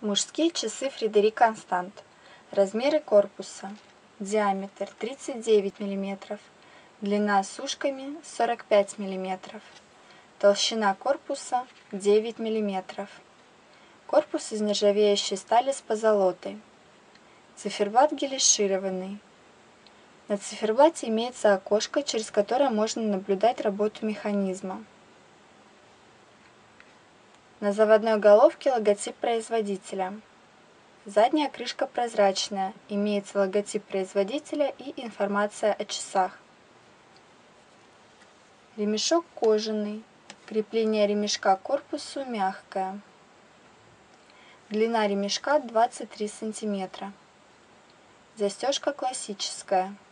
Мужские часы Фредерик Констант. Размеры корпуса. Диаметр 39 мм. Длина с ушками 45 мм. Толщина корпуса 9 мм. Корпус из нержавеющей стали с позолотой. Циферблат гелишированный. На циферблате имеется окошко, через которое можно наблюдать работу механизма. На заводной головке логотип производителя. Задняя крышка прозрачная, имеется логотип производителя и информация о часах. Ремешок кожаный. Крепление ремешка к корпусу мягкое. Длина ремешка 23 см. Застежка классическая.